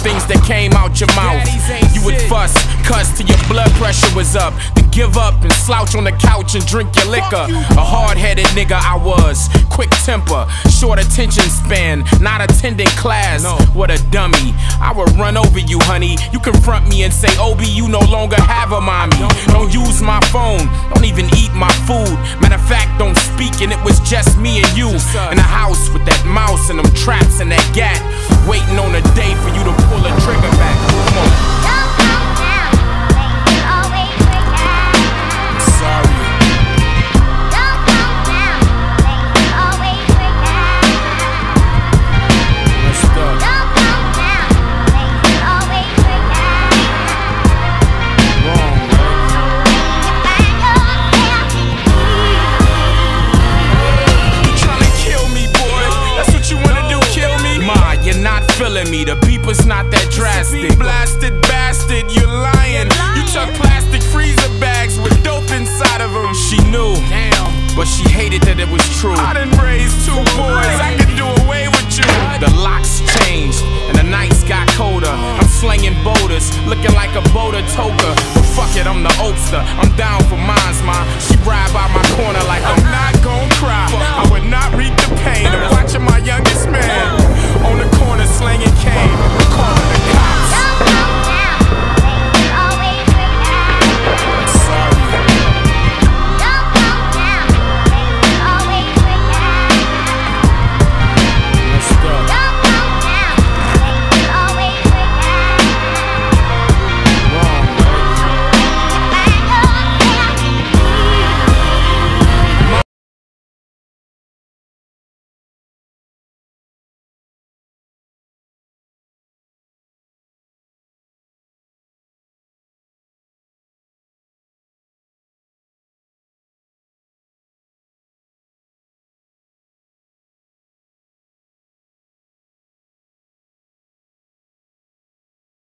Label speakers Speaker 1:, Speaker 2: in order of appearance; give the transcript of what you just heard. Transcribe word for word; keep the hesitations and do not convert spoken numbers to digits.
Speaker 1: things that came out your mouth. You would fuss, cuss till your blood pressure was up, then give up and slouch on the couch and drink your liquor. A hard-headed nigga I was, quick temper, short attention span, not attending class. What a dummy. I would run over you, honey. You confront me and say, Obi, you no longer have a mommy. Don't use my phone, don't even eat my food. Matter of fact, don't speak, and it was just me and you in the house with that mouse and them traps and that gat, waiting on a day for you to pull a trigger back. Come on. Me. The beeper's not that drastic. Blasted bastard, you're lying. You took plastic freezer bags with dope inside of them. She knew, damn, but she hated that it was true. I done raised two boys, I could do away with you. The locks changed and the nights got colder. I'm slinging boulders, looking like a boulder toker. But fuck it, I'm the Oldster. I'm down for mines, ma. She ride by my corner.